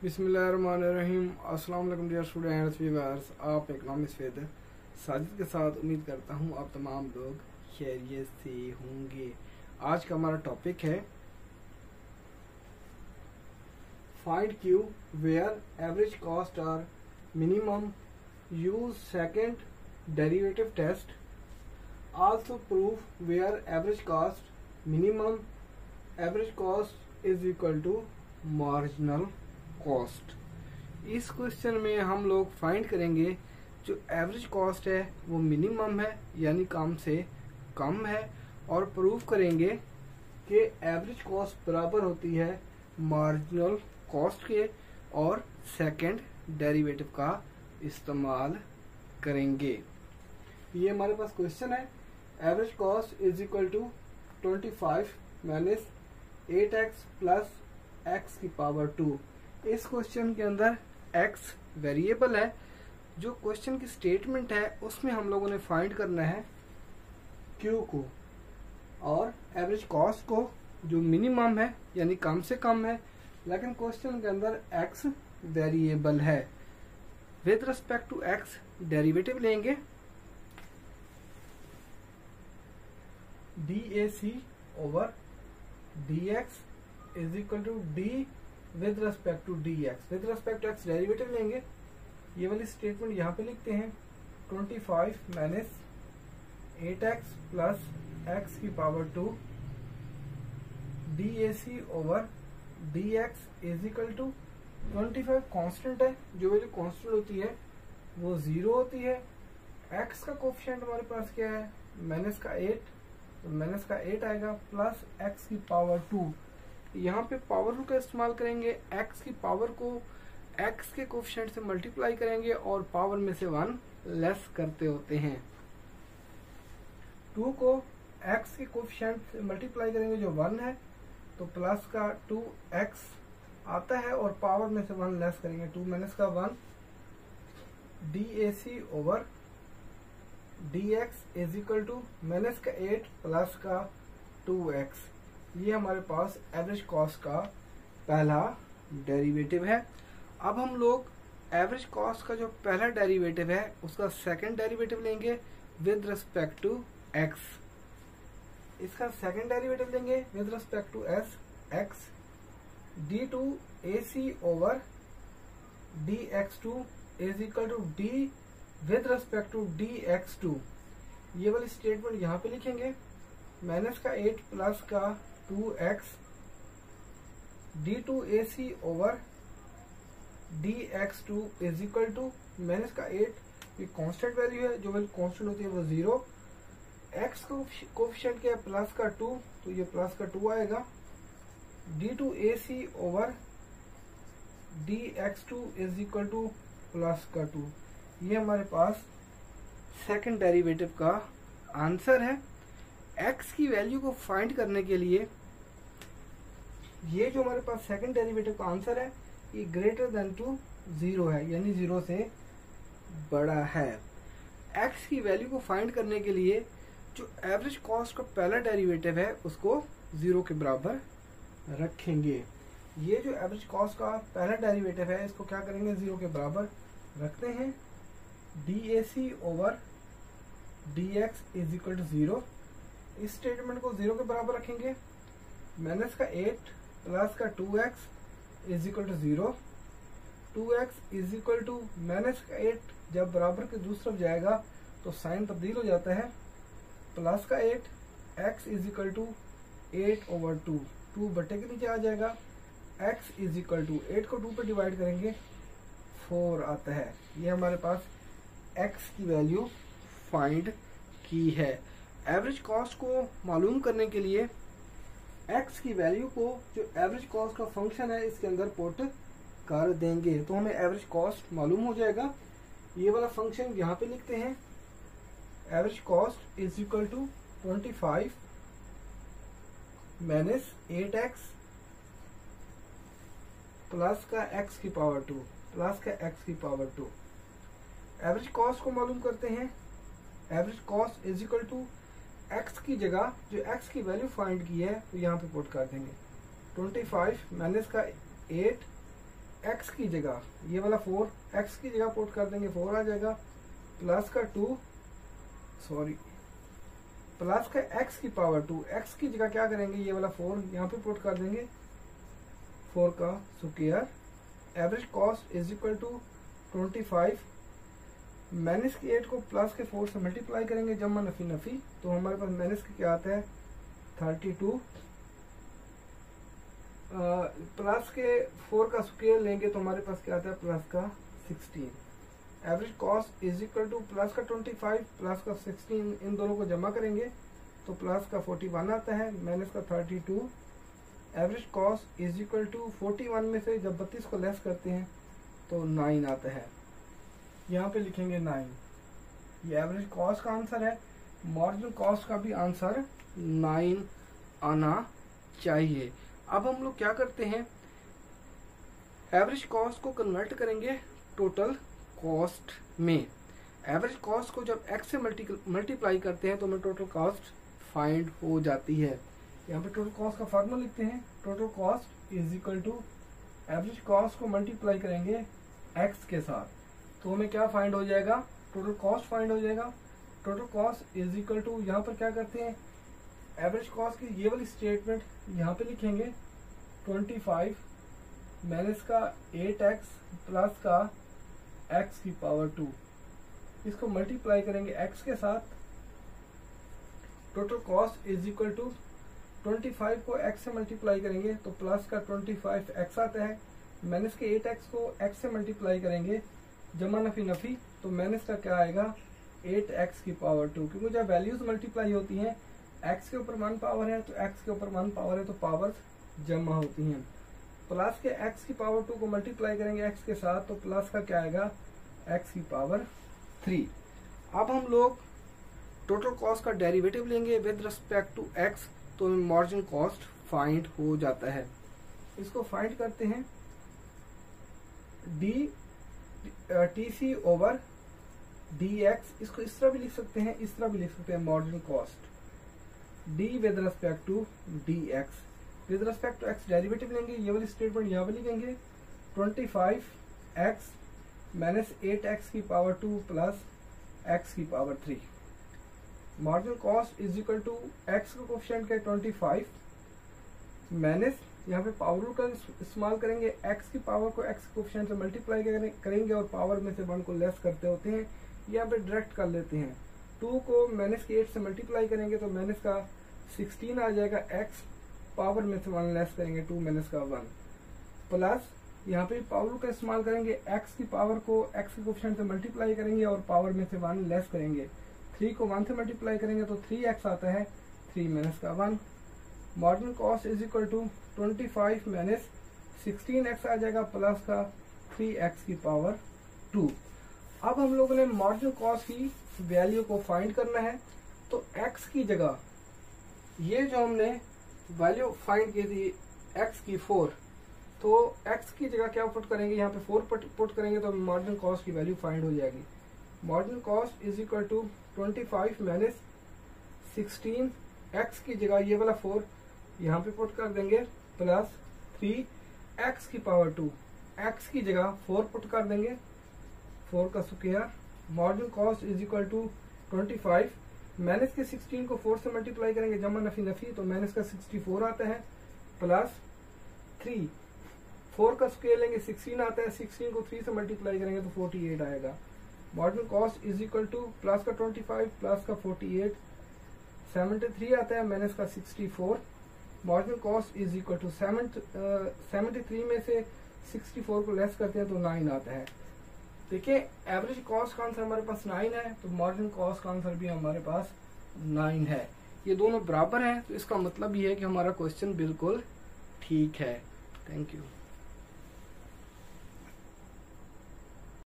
बिस्मिल्लाहिर्रहमानिर्रहीम। अस्सलाम वालेकुम डियर स्टूडेंट्स व्यूअर्स, आप इकनॉमिक्स विद साजिद के साथ उम्मीद करता हूँ आप तमाम लोग खैरियत से होंगे। आज का हमारा टॉपिक है find Q where average cost are minimum, use second derivative test, also prove where average cost minimum average cost is equal to marginal cost. इस क्वेश्चन में हम लोग फाइंड करेंगे जो एवरेज कॉस्ट है वो मिनिमम है यानी कम से कम है, और प्रूव करेंगे कि एवरेज कॉस्ट बराबर होती है मार्जिनल कॉस्ट के, और सेकंड डेरिवेटिव का इस्तेमाल करेंगे। ये हमारे पास क्वेश्चन है, average cost is equal to 25 minus 8x plus x की पावर 2। इस क्वेश्चन के अंदर x वेरिएबल है। जो क्वेश्चन की स्टेटमेंट है उसमें हम लोगों ने फाइंड करना है q को और एवरेज कॉस्ट को, जो मिनिमम है यानी कम से कम है, लेकिन क्वेश्चन के अंदर x वेरिएबल है। With respect to x derivative लेंगे, dac over dx is equal to d with respect to dx। With respect to x derivative लेंगे, ये वाली स्टेटमेंट यहाँ पे लिखते हैं 25 माइनस 8x प्लस x की power 2 dac over dx is equal to 25 constant है, जो वैल्यू कांस्टेंट होती है वो 0 होती है। x का कोफिशिएंट हमारे पास क्या है, माइनस का 8, तो माइनस का 8 आएगा, प्लस x की पावर 2। यहाँ पे पावर रूल का इस्तेमाल करेंगे, x की पावर को x के कोफिशिएंट से मल्टीप्लाई करेंगे और पावर में से 1 लेस करते होते हैं। 2 को x के कोफिशिएंट से मल्टीप्लाई करेंगे जो 1 है, तो प्लस का 2x आता है और पावर में से 1 लेस करेंगे, 2 माइनस का 1 dac over dx is equal to minus का 8 प्लस का 2x। ये हमारे पास एवरेज कॉस्ट का पहला डेरिवेटिव है। अब हम लोग एवरेज कॉस्ट का जो पहला डेरिवेटिव है उसका सेकंड डेरिवेटिव लेंगे विद रिस्पेक्ट टू x। इसका सेकंड डेरिवेटिव लेंगे with respect to x, d2ac over dx2 is equal to d with respect to dx2। ये वाली स्टेटमेंट यहाँ पे लिखेंगे, माइनस का 8 प्लस का 2x d2ac over dx2 is equal to minus का 8, ये कांस्टेंट वैल्यू है, जो वैल्यू कांस्टेंट होती है वो 0। x कोफिशिएंट क्या है, प्लस का 2, तो ये प्लस का 2 आएगा, d2ac over dx2 is equal to plus का 2। ये हमारे पास सेकंड डेरिवेटिव का आंसर है। x की वैल्यू को फाइंड करने के लिए ये जो हमारे पास सेकंड डेरिवेटिव का आंसर है ये ग्रेटर देन टू 0 है, यानी 0 से बड़ा है। x की वैल्यू को फाइंड करने के लिए जो एवरेज कॉस्ट का पहला डेरिवेटिव है उसको 0 के बराबर रखेंगे। ये जो एवरेज कॉस्ट का पहला डेरिवेटिव है इसको क्या करेंगे, 0 के बराबर रखते हैं। dac over dx is equal to 0। इस स्टेटमेंट को 0 के बराबर रखेंगे, माइनस का 8 प्लस का 2x is equal to 0। 2x is equal to minus का 8 जब बराबर के दूसरी तरफ जाएगा तो साइन तब्दील हो जाता है, प्लस का 8 x is equal to 8 over 2, 2 बटे के नीचे आ जाएगा, x इज इक्वल टू 8 को 2 पे डिवाइड करेंगे 4 आता है। ये हमारे पास x की वैल्यू फाइंड की है। एवरेज कॉस्ट को मालूम करने के लिए x की वैल्यू को जो एवरेज कॉस्ट का फंक्शन है इसके अंदर पुट कर देंगे तो हमें एवरेज कॉस्ट मालूम हो जाएगा। ये वाला फंक्शन यहाँ पे लिखते हैं, average cost is equal to 25 minus 8x plus का x की पावर 2 प्लस का x की पावर 2। एवरेज कॉस्ट को मालूम करते हैं, average cost is equal to x की जगह जो x की वैल्यू फाइंड की है तो यहाँ पे पुट कर देंगे 25 माइनस का 8 x की जगह ये वाला 4 x की जगह पुट कर देंगे 4 आ जाएगा, प्लस का 2 सॉरी प्लस का x की पावर 2, x की जगह क्या करेंगे ये वाला 4 यहाँ पे पुट कर देंगे 4 का square. Average cost is equal to 25 minus की 8 को प्लस के 4 से मल्टीप्लाई करेंगे, जमा नफी नफी, तो हमारे पास माइनस के क्या आता है 32, प्लस के 4 का स्क्वायर लेंगे तो हमारे पास क्या आता है प्लस का 16। Average cost is equal to plus का 25 प्लस का 16, इन दोनों को जमा करेंगे तो प्लस का 41 आता है, माइनस का 32। Average cost is equal to 41 में से जब 32 को लेस करते हैं तो 9 आता है, यहाँ पे लिखेंगे 9। ये एवरेज कॉस्ट का आंसर है। मार्जिनल कॉस्ट का भी आंसर 9 आना चाहिए। अब हम लोग क्या करते हैं, एवरेज कॉस्ट को कन्वर्ट करेंगे टोटल कॉस्ट में। एवरेज कॉस्ट को जब x से मल्टीप्लाई करते हैं तो हमें टोटल कॉस्ट फाइंड हो जाती है। यहाँ पे टोटल कॉस्ट का फार्मूला लिखते हैं, total cost is equal to average cost को मल्टीप्लाई करेंगे x के साथ, तो हमें क्या फाइंड हो जाएगा, टोटल कॉस्ट फाइंड हो जाएगा। Total cost is equal to, यहाँ पर क्या करते हैं एवरेज कॉस्ट की ये वाली स्टेटमेंट यहाँ पे लिखेंगे 25 माइनस का 8x प्लस का x की पावर 2, इसको मल्टीप्लाई करेंगे x के साथ। Total cost is equal to 25 को x से मल्टीप्लाई करेंगे तो प्लस का 25x आता है, माइनस के 8x को x से मल्टीप्लाई करेंगे, जमा नफी नफी, तो माइनस का क्या आएगा 8x की पावर 2, क्योंकि जब वैल्यूज मल्टीप्लाई होती हैं x के ऊपर 1 पावर है तो x के ऊपर 1 पावर है तो पावर्स जमा होती हैं। प्लस के x की पावर 2 को मल्टीप्लाई करेंगे x के साथ तो प्लस का क्या आएगा x की पावर 3। अब हम लोग टोटल कॉस्ट का डेरिवेटिव लेंगे विद रिस्पेक्ट टू x, तो मार्जिन कॉस्ट फाइंड हो जाता है। इसको फाइंड करते हैं, टीसी ओवर dx, इसको इस तरह भी लिख सकते हैं, इस तरह भी लिख सकते हैं, margin cost d with respect to dx। With respect to x derivative लेंगे, ये वाली स्टेटमेंट यहाँ पे लिखेंगे 25x माइनस 8x की पावर 2 प्लस x की power 3। Marginal cost is equal to x का कोफिशिएंट का 25 माइनस, यहाँ पे पावर रूल का इस्तेमाल करेंगे, x की पावर को x के कोफिशिएंट से मल्टीप्लाई करेंगे और पावर में से 1 को लेस करते होते हैं, यहाँ पे डायरेक्ट कर लेते हैं। 2 को माइनस के 8 से मल्टीप्लाई करेंगे तो माइनस का 16 आ जाएगा, x पावर में से 1 लेस करेंगे 2 माइनस का 1, प्लस यहाँ पे पावर का इस्तेमाल करेंगे, x की पावर को x के कोफिशिएंट से मल्टीप्लाई करेंगे और पावर में से 1 लेस करेंगे, 3 को 1 से मल्टीप्लाई करेंगे तो 3x आता है, 3 माइनस का 1। Marginal cost is equal to 25 minus 16x आ जाएगा, प्लस का 3x की पावर 2। अब हम लोगों ने मार्जिनल कॉस्ट की वैल्यू को फाइंड करना है, तो x की जगह ये जो हमने वैल्यू फाइंड की थी x की 4, तो x की जगह क्या पुट करेंगे, यहाँ पे 4 पुट करेंगे तो मार्जिनल कॉस्ट की वैल्यू फाइंड हो जाएगी। Marginal cost is equal to 25 minus 16, x की जगह ये वाला 4 यहाँ पे पुट कर देंगे, प्लस 3x की पावर 2, x की जगह 4 पुट कर देंगे, 4 का square. Marginal cost is equal to 25 minus के 16 को 4 से मल्टीप्लाई करेंगे, जमा नफी नफी, तो माइनस का 64 आता है, प्लस 3, 4 का स्क्वायर लेंगे 16 आता है, 16 को 3 से मल्टीप्लाई करेंगे तो 48 आएगा। Marginal cost is equal to plus का 25 प्लस का 48 73 आता है, माइनस का 64। Marginal cost is equal to 73 में से 64 को लेस करते हैं तो 9 आता है। देखिए एवरेज कॉस्ट का आंसर हमारे पास 9 है, तो मार्जिनल कॉस्ट का आंसर भी हमारे पास 9 है। ये दोनों बराबर हैं, तो इसका मतलब ये है कि हमारा क्वेश्चन बिल्कुल ठीक है। Thank you.